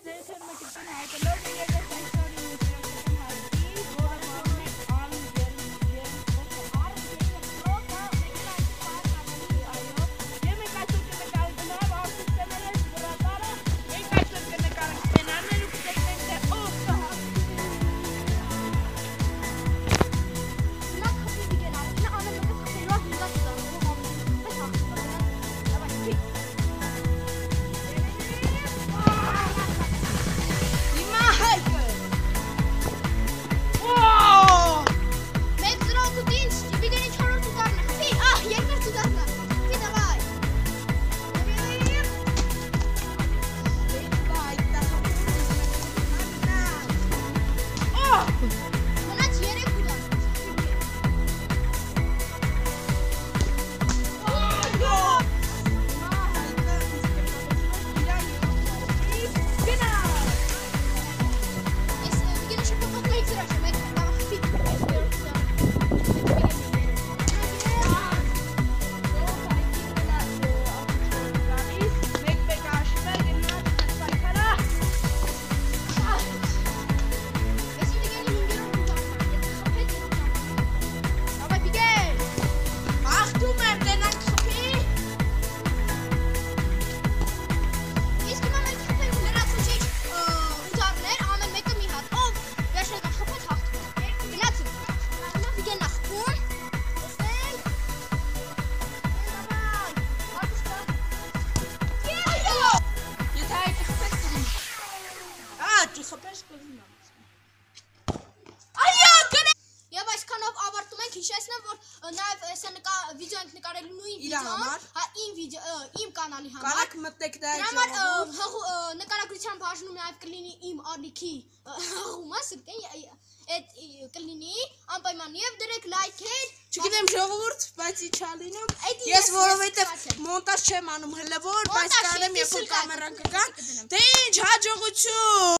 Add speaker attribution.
Speaker 1: Իմ կանալի համար։
Speaker 2: Կարակ մտեք դա
Speaker 1: Դրա համար նկարագրության բաժնում նաև կլինի իմ ալիքի հաղումը, այդ կլինի անպայման եւ դրեք լայքեր։
Speaker 2: Չգիտեմ ժողովուրդ, բայց իչալինում։ Ես որովհետեւ մոնտաժ չեմ անում հլը որ, բայց կանեմ երբ որ կամերան կգան։ Դե ինչ հաջողություն։